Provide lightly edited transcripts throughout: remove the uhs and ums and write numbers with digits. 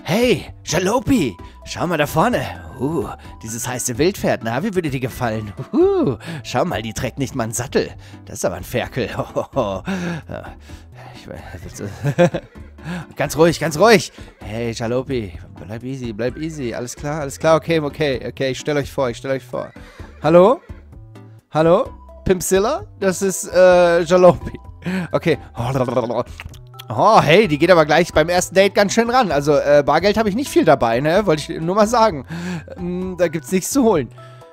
Hey, Jalopi, schau mal da vorne. Dieses heiße Wildpferd, na, wie würde dir gefallen? Schau mal, die trägt nicht mal einen Sattel. Das ist aber ein Ferkel. Ganz ruhig, ganz ruhig. Hey, Jalopi, bleib easy. Alles klar, okay, ich stell euch vor. Hallo? Hallo? Pimpzilla? Das ist, Jalopi. Okay. Oh, hey, die geht aber gleich beim ersten Date ganz schön ran. Also, Bargeld habe ich nicht viel dabei, ne? Wollte ich nur mal sagen. Da gibt's nichts zu holen.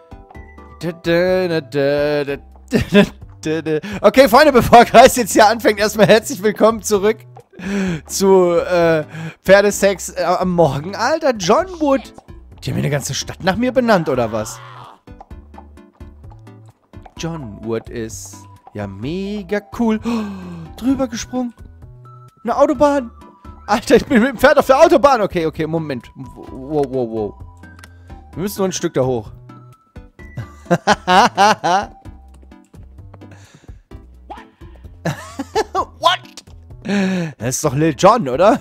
Okay, Freunde, bevor Kreis jetzt hier anfängt, erstmal herzlich willkommen zurück zu, Pferdesex am Morgen. Alter, John Wood. Die haben hier eine ganze Stadt nach mir benannt, oder was? John Wood ist ja mega cool. Oh, drüber gesprungen. Eine Autobahn. Alter, ich bin mit dem Pferd auf der Autobahn. Okay, Moment. Wow. Wir müssen nur ein Stück da hoch. What? Das ist doch Lil Jon, oder?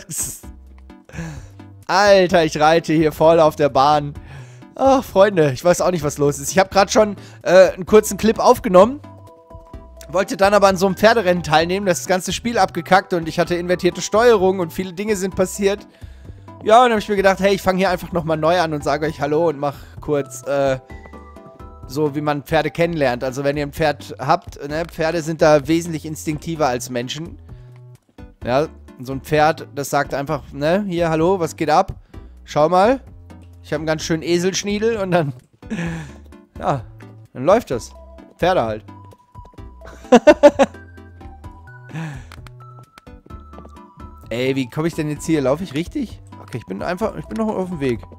Alter, ich reite hier voll auf der Bahn. Ach, Freunde, ich weiß auch nicht, was los ist. Ich habe gerade schon einen kurzen Clip aufgenommen. Wollte dann aber an so einem Pferderennen teilnehmen, das ganze Spiel abgekackt und ich hatte invertierte Steuerung und viele Dinge sind passiert. Ja, und dann habe ich mir gedacht, hey, ich fange hier einfach nochmal neu an und sage euch Hallo und mache kurz, so wie man Pferde kennenlernt. Also wenn ihr ein Pferd habt, ne, Pferde sind da wesentlich instinktiver als Menschen. Ja, so ein Pferd, das sagt einfach, ne, hier, hallo, was geht ab? Schau mal, ich habe einen ganz schönen Eselschniedel und dann, ja, dann läuft das. Pferde halt. Ey, wie komme ich denn jetzt hier? Laufe ich richtig? Okay, ich bin noch auf dem Weg.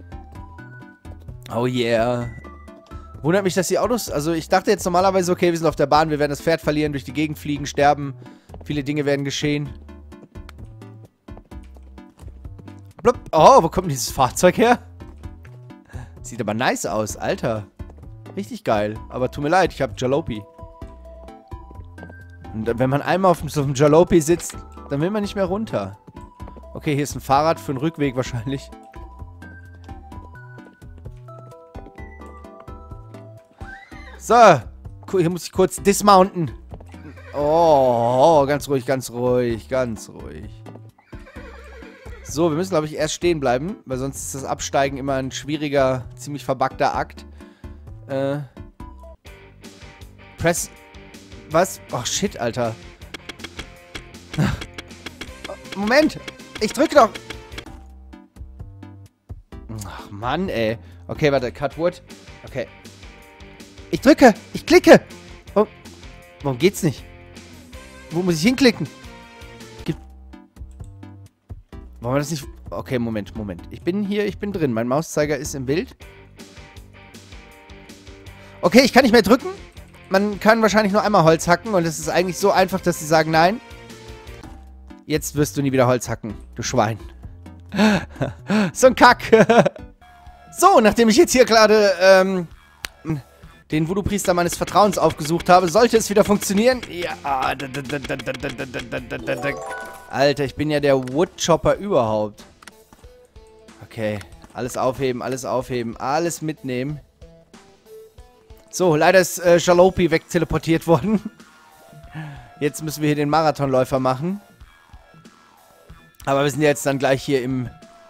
Oh yeah. Wundert mich, dass die Autos... Also ich dachte jetzt normalerweise, okay, wir sind auf der Bahn, wir werden das Pferd verlieren, durch die Gegend fliegen, sterben. Viele Dinge werden geschehen. Blub. Oh, wo kommt dieses Fahrzeug her? Sieht aber nice aus, Alter. Richtig geil. Aber tut mir leid, ich habe Jalopi. Und wenn man einmal auf so einem Jalopi sitzt, dann will man nicht mehr runter. Okay, hier ist ein Fahrrad für den Rückweg wahrscheinlich. So, hier muss ich kurz dismounten. Oh, ganz ruhig. So, wir müssen, glaube ich, erst stehen bleiben, weil sonst ist das Absteigen immer ein schwieriger, ziemlich verbuggter Akt. Press... Was? Oh, shit, Alter. Moment. Ich drücke doch. Ach, Mann, ey. Okay, warte. Cut Wood. Okay. Ich drücke. Ich klicke. Oh. Warum geht's nicht? Wo muss ich hinklicken? Warum war das nicht... Okay, Moment. Ich bin hier, ich bin drin. Mein Mauszeiger ist im Bild. Okay, ich kann nicht mehr drücken. Man kann wahrscheinlich nur einmal Holz hacken und es ist eigentlich so einfach, dass sie sagen, nein. Jetzt wirst du nie wieder Holz hacken, du Schwein. So ein Kack. So, nachdem ich jetzt hier gerade den Voodoo-Priester meines Vertrauens aufgesucht habe, sollte es wieder funktionieren. Ja. Alter, ich bin ja der Woodchopper überhaupt. Okay, alles aufheben, alles mitnehmen. So, leider ist Jalopi wegteleportiert worden. Jetzt müssen wir hier den Marathonläufer machen. Aber wir sind ja jetzt dann gleich hier im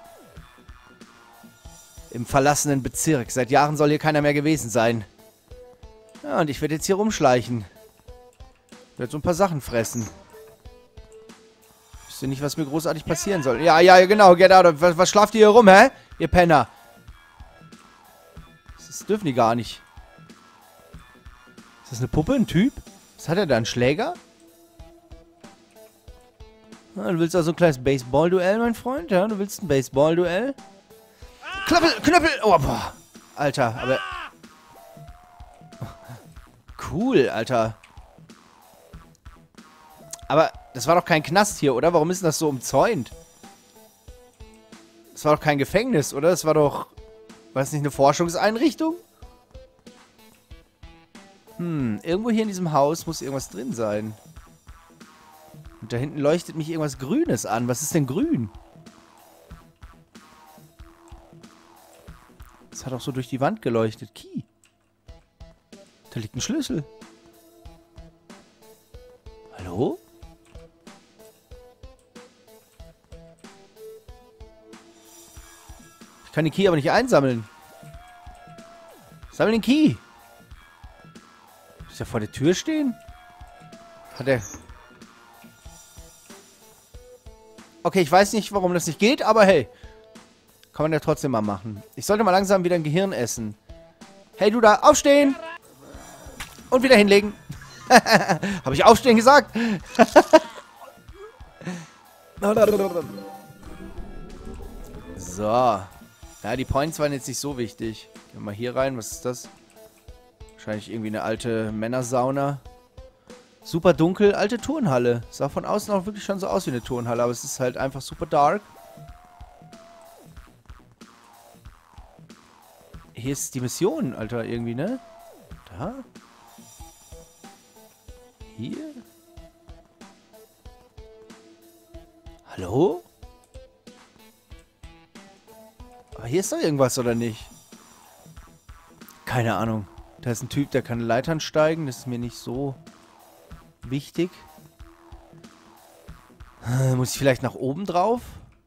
verlassenen Bezirk. Seit Jahren soll hier keiner mehr gewesen sein. Ja, und ich werde jetzt hier rumschleichen. Ich werde so ein paar Sachen fressen. Ich wüsste nicht, was mir großartig passieren soll. Ja, genau, get out. Was schlaft ihr hier rum, hä? Ihr Penner. Das dürfen die gar nicht. Ist das eine Puppe? Ein Typ? Was hat er da? Ein Schläger? Ja, du willst also ein kleines Baseball-Duell, mein Freund? Ja, du willst ein Baseball-Duell? Knöppel! Oh, boah. Alter, aber... Cool, Alter. Aber das war doch kein Knast hier, oder? Warum ist denn das so umzäunt? Das war doch kein Gefängnis, oder? Das war doch... War das nicht eine Forschungseinrichtung? Irgendwo hier in diesem Haus muss irgendwas drin sein. Und da hinten leuchtet mich irgendwas Grünes an. Was ist denn grün? Das hat auch so durch die Wand geleuchtet. Key. Da liegt ein Schlüssel. Hallo? Ich kann den Key aber nicht einsammeln. Sammel den Key. Muss der vor der Tür stehen? Hat er... Okay, ich weiß nicht, warum das nicht geht, aber hey. Kann man ja trotzdem mal machen. Ich sollte mal langsam wieder ein Gehirn essen. Hey, du da, aufstehen! Und wieder hinlegen. Habe ich aufstehen gesagt? So. Ja, die Points waren jetzt nicht so wichtig. Gehen wir mal hier rein. Was ist das? Wahrscheinlich irgendwie eine alte Männersauna. Super dunkel, alte Turnhalle. Sah von außen auch wirklich schon so aus wie eine Turnhalle, aber es ist halt einfach super dark. Hier ist die Mission, Alter, irgendwie, ne? Da? Hier? Hallo? Aber hier ist doch irgendwas, oder nicht? Keine Ahnung. Da ist ein Typ, der kann Leitern steigen. Das ist mir nicht so wichtig. Muss ich vielleicht nach oben drauf?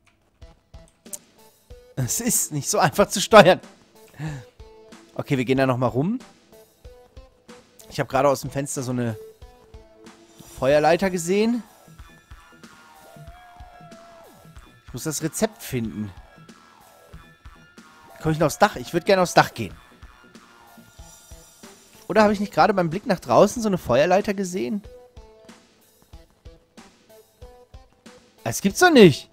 Es ist nicht so einfach zu steuern. Okay, wir gehen da nochmal rum. Ich habe gerade aus dem Fenster so eine Feuerleiter gesehen. Ich muss das Rezept finden. Komme ich noch aufs Dach? Ich würde gerne aufs Dach gehen. Oder habe ich nicht gerade beim Blick nach draußen so eine Feuerleiter gesehen? Das gibt's doch nicht.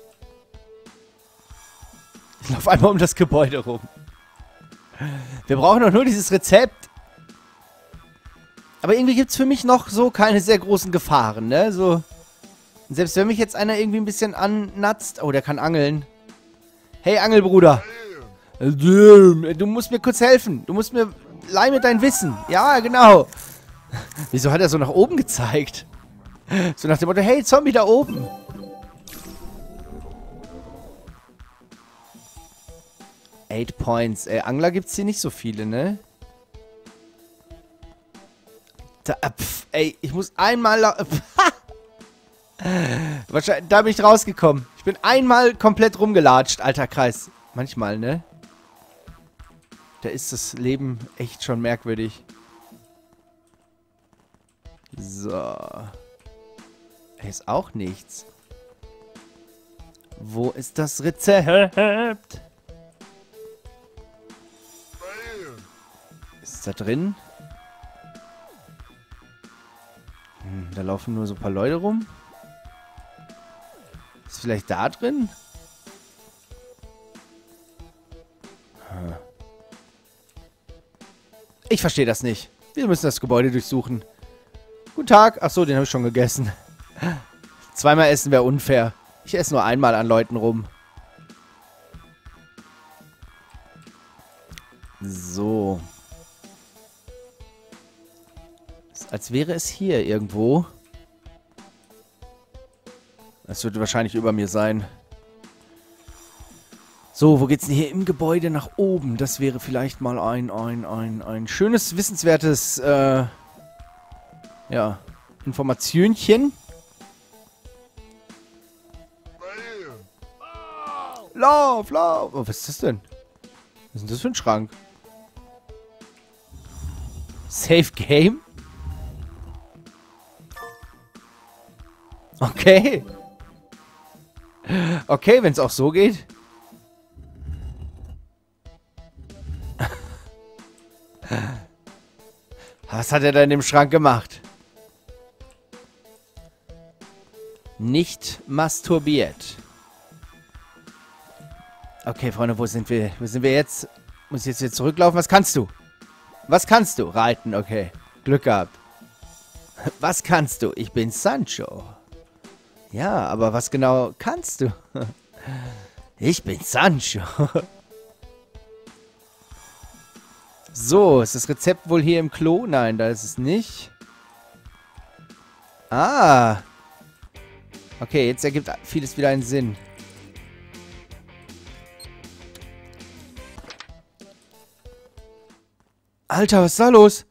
Ich laufe einmal um das Gebäude rum. Wir brauchen doch nur dieses Rezept. Aber irgendwie gibt es für mich noch so keine sehr großen Gefahren, ne? So. Selbst wenn mich jetzt einer irgendwie ein bisschen annatzt. Oh, der kann angeln. Hey, Angelbruder. Du musst mir kurz helfen. Du musst mir... Leih mir dein Wissen. Ja, genau. Wieso hat er so nach oben gezeigt? So nach dem Motto, hey, Zombie da oben. 8 Points. Ey, Angler gibt's hier nicht so viele, ne? Da, ey, ich muss einmal... Wahrscheinlich, da bin ich rausgekommen. Ich bin einmal komplett rumgelatscht, alter Kreis. Manchmal, ne? Da ist das Leben echt schon merkwürdig. So. Hier ist auch nichts. Wo ist das Rezept? Ist da drin? Da laufen nur so ein paar Leute rum. Ist vielleicht da drin? Ich verstehe das nicht. Wir müssen das Gebäude durchsuchen. Guten Tag. Achso, den habe ich schon gegessen. Zweimal essen wäre unfair. Ich esse nur einmal an Leuten rum. So. Ist, als wäre es hier irgendwo. Das wird wahrscheinlich über mir sein. So, wo geht's denn hier im Gebäude nach oben? Das wäre vielleicht mal ein schönes, wissenswertes, ja, Informationchen. Lauf, lauf! Oh, was ist das denn? Was ist denn das für ein Schrank? Safe Game? Okay. Okay, wenn es auch so geht. Was hat er da in dem Schrank gemacht? Nicht masturbiert. Okay, Freunde, wo sind wir? Wo sind wir jetzt? Muss ich jetzt hier zurücklaufen? Was kannst du? Was kannst du? Reiten, okay. Glück gehabt. Was kannst du? Ich bin Sancho. Ja, aber was genau kannst du? Ich bin Sancho. So, ist das Rezept wohl hier im Klo? Nein, da ist es nicht. Ah. Okay, jetzt ergibt vieles wieder einen Sinn. Alter, was ist da los?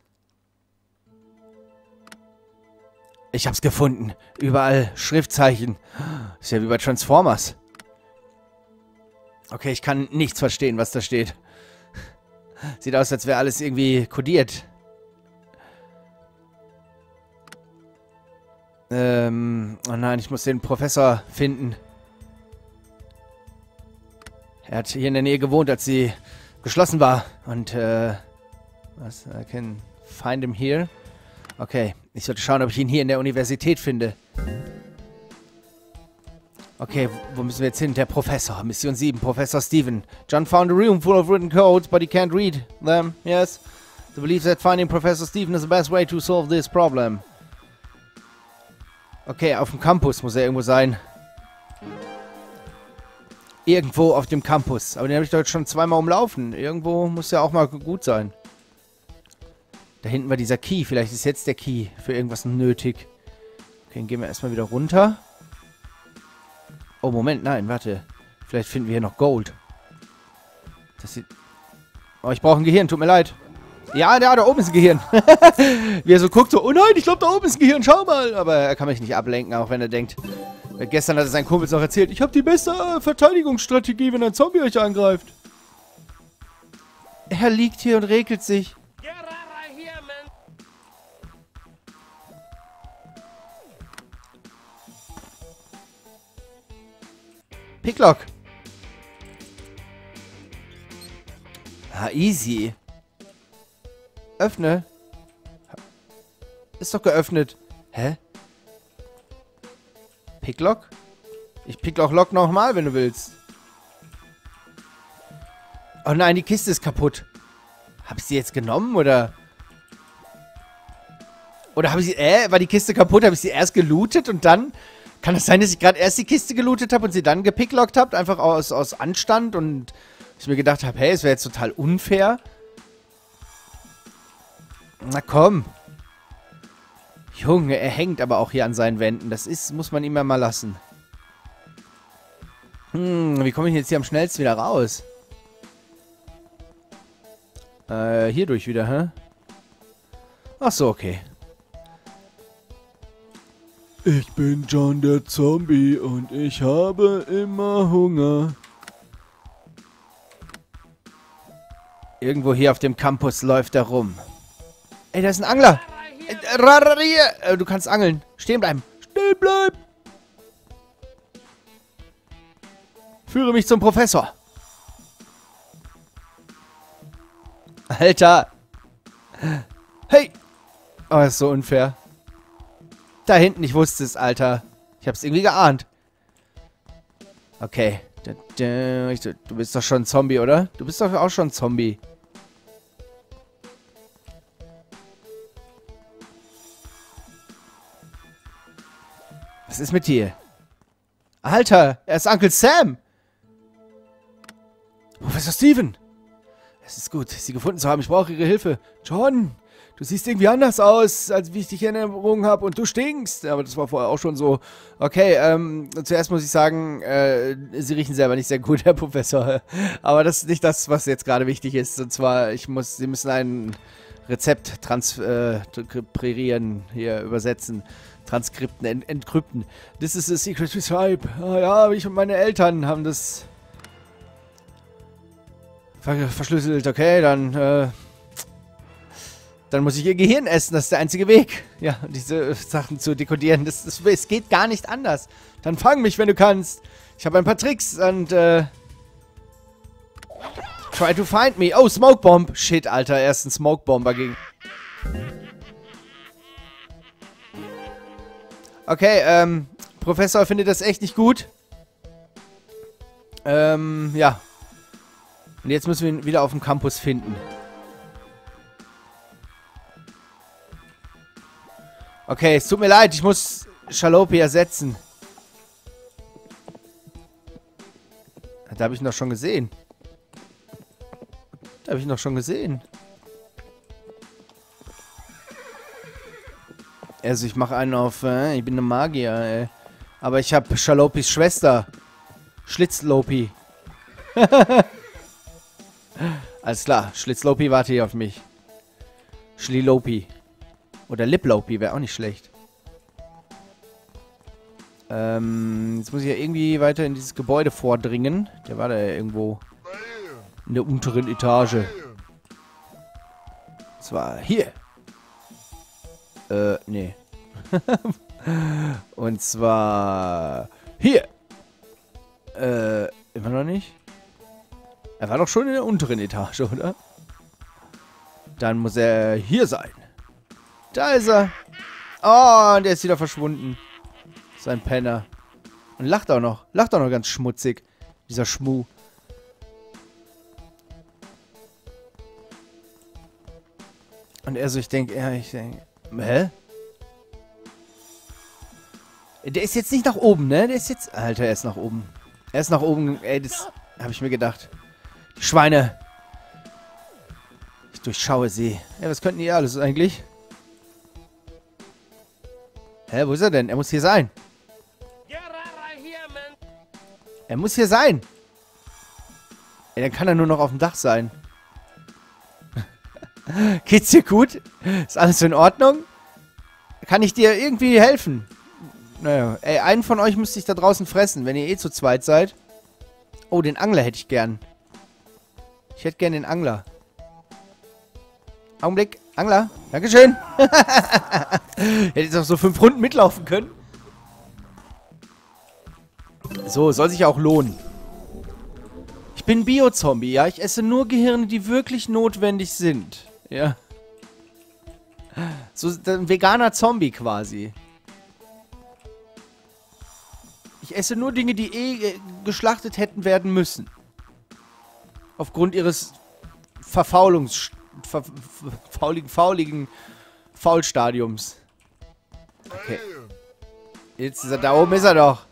Ich hab's gefunden. Überall Schriftzeichen. Ist ja wie bei Transformers. Okay, ich kann nichts verstehen, was da steht. Sieht aus, als wäre alles irgendwie kodiert. Oh nein, ich muss den Professor finden. Er hat hier in der Nähe gewohnt, als sie geschlossen war. Und, was? I can find him here. Okay, ich sollte schauen, ob ich ihn hier in der Universität finde. Okay, wo müssen wir jetzt hin? Der Professor. Mission 7, Professor Steven. John found a room full of written codes, but he can't read them. Yes. The belief that finding Professor Steven is the best way to solve this problem. Okay, auf dem Campus muss er irgendwo sein. Irgendwo auf dem Campus. Aber den habe ich doch jetzt schon zweimal umlaufen. Irgendwo muss er auch mal gut sein. Da hinten war dieser Key. Vielleicht ist jetzt der Key für irgendwas nötig. Okay, dann gehen wir erstmal wieder runter. Oh, Moment, nein, warte. Vielleicht finden wir hier noch Gold. Das sieht... Oh, ich brauche ein Gehirn, tut mir leid. Ja, da oben ist ein Gehirn. Wie er so guckt, so, oh nein, ich glaube, da oben ist ein Gehirn, schau mal. Aber er kann mich nicht ablenken, auch wenn er denkt... Gestern hat er seinen Kumpels noch erzählt, ich habe die beste Verteidigungsstrategie, wenn ein Zombie euch angreift. Er liegt hier und regelt sich. Picklock. Ah, easy. Öffne. Ist doch geöffnet. Hä? Picklock? Ich Picklock nochmal, wenn du willst. Oh nein, die Kiste ist kaputt. Hab ich sie jetzt genommen, oder? Oder habe ich sie... war die Kiste kaputt? Habe ich sie erst gelootet und dann... Kann es sein, dass ich gerade erst die Kiste gelootet habe und sie dann gepicklockt habt? Einfach aus Anstand und ich mir gedacht habe, hey, es wäre jetzt total unfair. Na komm. Junge, er hängt aber auch hier an seinen Wänden. Das muss man ihm ja mal lassen. Wie komme ich jetzt hier am schnellsten wieder raus? Hierdurch wieder, hä? Ach so, okay. Ich bin John der Zombie und ich habe immer Hunger. Irgendwo hier auf dem Campus läuft er rum. Ey, da ist ein Angler. Du kannst angeln. Stehen bleiben. Stehen bleiben. Führe mich zum Professor. Alter. Hey. Oh, das ist so unfair. Da hinten, ich wusste es, Alter. Ich hab's irgendwie geahnt. Okay. Du bist doch schon ein Zombie, oder? Du bist doch auch schon ein Zombie. Was ist mit dir? Alter, er ist Uncle Sam. Professor Steven. Es ist gut, Sie gefunden zu haben. Ich brauche Ihre Hilfe. John, du siehst irgendwie anders aus, als wie ich dich in Erinnerung habe. Und du stinkst. Aber das war vorher auch schon so. Okay, zuerst muss ich sagen, Sie riechen selber nicht sehr gut, Herr Professor. Aber das ist nicht das, was jetzt gerade wichtig ist. Und zwar, Sie müssen ein Rezept transkribieren, hier übersetzen. Transkripten, entkrypten. This is a secret recipe. Ah, ja, ich und meine Eltern haben das verschlüsselt. Okay, dann muss ich ihr Gehirn essen. Das ist der einzige Weg. Ja, diese Sachen zu dekodieren. Es geht gar nicht anders. Dann fang mich, wenn du kannst. Ich habe ein paar Tricks und try to find me. Oh, Smoke Bomb. Shit, Alter. Er ist ein Smoke Bomber gegen... Okay, Professor findet das echt nicht gut. Ja. Und jetzt müssen wir ihn wieder auf dem Campus finden. Okay, es tut mir leid, ich muss Shalopi ersetzen. Da habe ich ihn doch schon gesehen. Also ich mache einen auf, ich bin eine Magier, ey. Aber ich habe Shalopis Schwester. Schlitzlopi. Alles klar, Schlitzlopi, warte hier auf mich. Schlilopi. Oder Liplopi wäre auch nicht schlecht. Jetzt muss ich ja irgendwie weiter in dieses Gebäude vordringen. Der war da ja irgendwo in der unteren Etage. Und zwar hier. Nee. Und zwar hier. Immer noch nicht? Er war doch schon in der unteren Etage, oder? Dann muss er hier sein. Da ist er. Oh, und er ist wieder verschwunden. Sein Penner. Und lacht auch noch. Lacht auch noch ganz schmutzig. Dieser Schmuh. Und er so, ich denke, hä? Der ist jetzt nicht nach oben, ne? Der ist jetzt... Alter, er ist nach oben. Er ist nach oben. Ey, das habe ich mir gedacht. Die Schweine. Ich durchschaue sie. Ja, was könnten die alles eigentlich? Hä, wo ist er denn? Er muss hier sein. Er muss hier sein. Ey, dann kann er nur noch auf dem Dach sein. Geht's dir gut? Ist alles in Ordnung? Kann ich dir irgendwie helfen? Naja, ey, einen von euch müsste ich da draußen fressen, wenn ihr eh zu zweit seid. Oh, den Angler hätte ich gern. Ich hätte gern den Angler. Augenblick, Angler. Dankeschön. Hätte jetzt auch so 5 Runden mitlaufen können. So, soll sich ja auch lohnen. Ich bin Bio-Zombie, ja. Ich esse nur Gehirne, die wirklich notwendig sind. Ja. So ein veganer Zombie quasi. Ich esse nur Dinge, die geschlachtet hätten werden müssen. Aufgrund ihres fauligen Faulstadiums. Okay. Jetzt ist er, da oben ist er doch.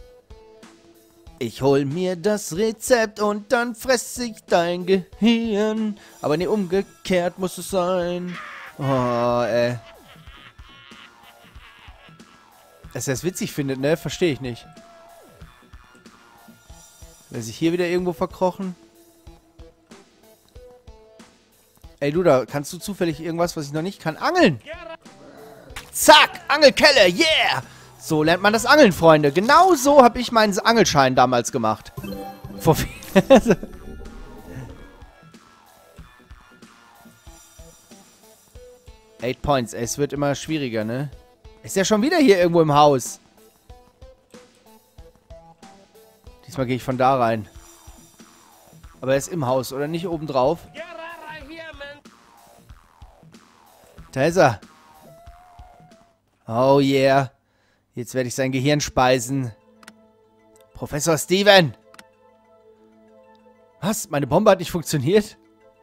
Ich hol mir das Rezept und dann fresse ich dein Gehirn. Aber nee, umgekehrt muss es sein. Oh, ey. Dass er es witzig findet, ne? Verstehe ich nicht. Wer sich hier wieder irgendwo verkrochen? Ey, du da, kannst du zufällig irgendwas, was ich noch nicht kann? Angeln! Zack! Angelkelle! Yeah! So lernt man das Angeln, Freunde. Genau so habe ich meinen Angelschein damals gemacht. Vor 8 Points. Ey, es wird immer schwieriger, ne? Ist ja schon wieder hier irgendwo im Haus. Diesmal gehe ich von da rein. Aber er ist im Haus, oder nicht obendrauf? Da ist er. Oh yeah. Jetzt werde ich sein Gehirn speisen. Professor Steven! Was? Meine Bombe hat nicht funktioniert?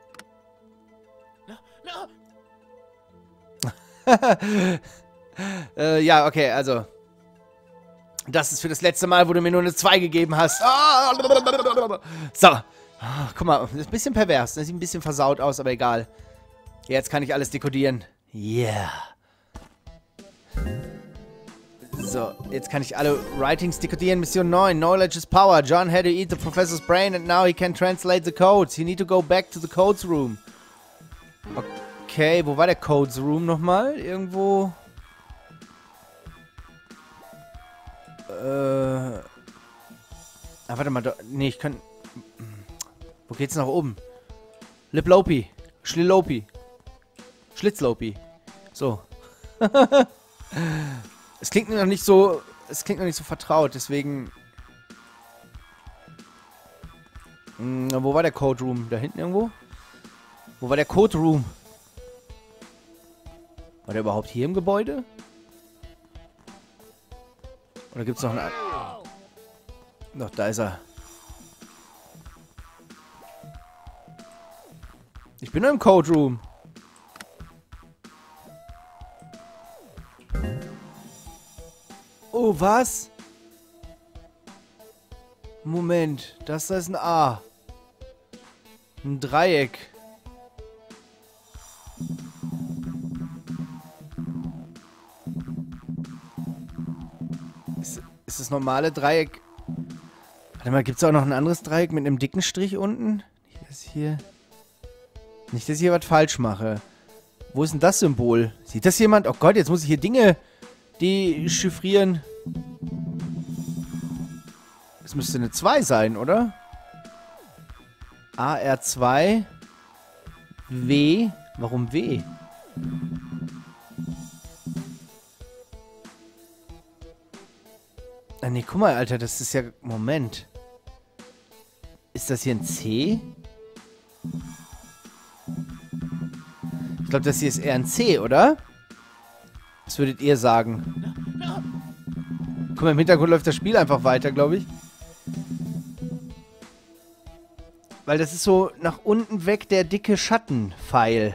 Ja, okay, also. Das ist für das letzte Mal, wo du mir nur eine 2 gegeben hast. So. Guck mal, das ist ein bisschen pervers. Das sieht ein bisschen versaut aus, aber egal. Jetzt kann ich alles dekodieren. Yeah. So, jetzt kann ich alle Writings dekodieren. Mission 9. Knowledge is power. John had to eat the professor's brain and now he can translate the codes. You need to go back to the codes room. Okay, wo war der Codes Room nochmal? Irgendwo... warte mal. Nee, ich kann... Wo geht's nach oben? Liplopi. Schlilopi. Schlitzlopi. So. Es klingt noch nicht so... Es klingt noch nicht so vertraut, deswegen... wo war der Code Room? Da hinten irgendwo? Wo war der Code Room? War der überhaupt hier im Gebäude? Oder gibt's noch einen... Doch, da ist er. Ich bin nur im Code Room. Oh, was? Moment, das ist ein A. Ein Dreieck. Ist das normale Dreieck? Warte mal, gibt es auch noch ein anderes Dreieck mit einem dicken Strich unten? Nicht, dass ich hier was falsch mache. Wo ist denn das Symbol? Sieht das jemand? Oh Gott, jetzt muss ich hier Dinge dechiffrieren. Das müsste eine 2 sein, oder? AR2. W. Warum W? Ah, nee, guck mal, Alter, das ist ja... Moment. Ist das hier ein C? Ich glaube, das hier ist eher ein C, oder? Was würdet ihr sagen? Guck mal, im Hintergrund läuft das Spiel einfach weiter, glaube ich. Weil das ist so nach unten weg der dicke Schattenpfeil.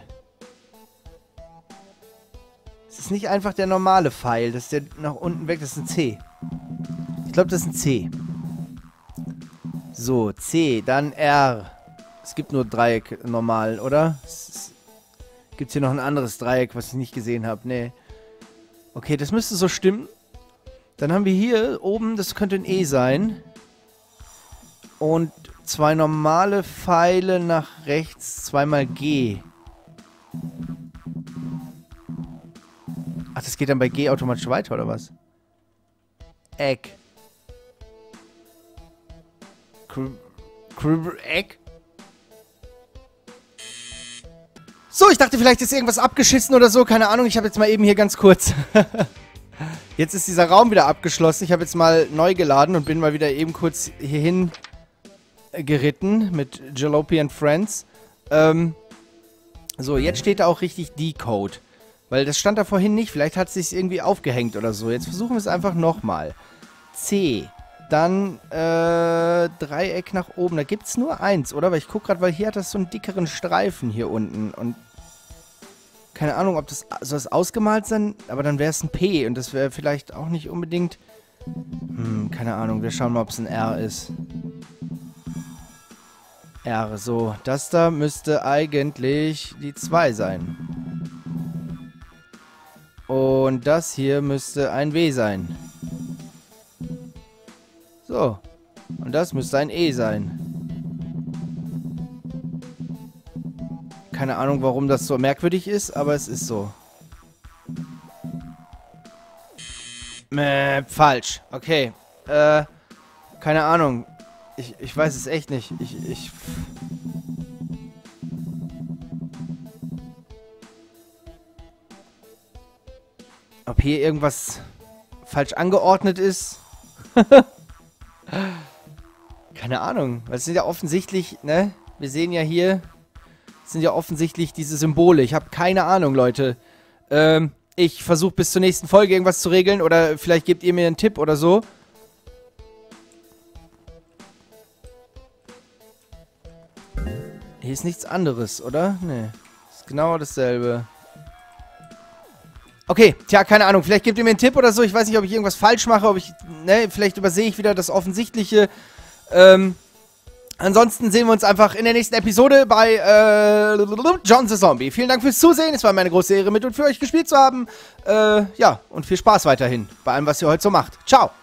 Es ist nicht einfach der normale Pfeil. Das ist der nach unten weg, das ist ein C. Ich glaube, das ist ein C. So, C, dann R. Es gibt nur Dreieck normal, oder? Gibt es hier noch ein anderes Dreieck, was ich nicht gesehen habe? Nee. Okay, das müsste so stimmen. Dann haben wir hier oben, das könnte ein E sein. Und 2 normale Pfeile nach rechts, zweimal G. Ach, das geht dann bei G automatisch weiter, oder was? Egg. Egg? So, ich dachte, vielleicht ist irgendwas abgeschissen oder so. Keine Ahnung, ich habe jetzt mal eben hier ganz kurz... Jetzt ist dieser Raum wieder abgeschlossen. Ich habe jetzt mal neu geladen und bin mal wieder eben kurz hierhin geritten mit Jalopy and Friends. So, jetzt steht da auch richtig Decode. Weil das stand da vorhin nicht. Vielleicht hat es sich irgendwie aufgehängt oder so. Jetzt versuchen wir es einfach nochmal. C. Dann Dreieck nach oben. Da gibt es nur 1, oder? Weil ich gucke gerade, weil hier hat das so einen dickeren Streifen hier unten. Und keine Ahnung, ob das... Soll das ausgemalt sein? Aber dann wäre es ein P. Und das wäre vielleicht auch nicht unbedingt... keine Ahnung. Wir schauen mal, ob es ein R ist. R. So, das da müsste eigentlich die 2 sein. Und das hier müsste ein W sein. So. Und das müsste ein E sein. Keine Ahnung, warum das so merkwürdig ist, aber es ist so. Falsch. Okay. Keine Ahnung. Ich weiß es echt nicht. Ob hier irgendwas falsch angeordnet ist? Keine Ahnung. Weil es sind ja offensichtlich, ne? Wir sehen ja hier, es sind ja offensichtlich diese Symbole. Ich habe keine Ahnung, Leute. Ich versuche bis zur nächsten Folge irgendwas zu regeln oder vielleicht gebt ihr mir einen Tipp oder so. Hier ist nichts anderes, oder? Nee. Ist genau dasselbe. Okay, tja, keine Ahnung. Vielleicht gebt ihr mir einen Tipp oder so. Ich weiß nicht, ob ich irgendwas falsch mache, ob ich, ne, vielleicht übersehe ich wieder das Offensichtliche. Ansonsten sehen wir uns einfach in der nächsten Episode bei John the Zombie. Vielen Dank fürs Zusehen. Es war mir eine große Ehre, mit und für euch gespielt zu haben. Ja, und viel Spaß weiterhin bei allem, was ihr heute so macht. Ciao.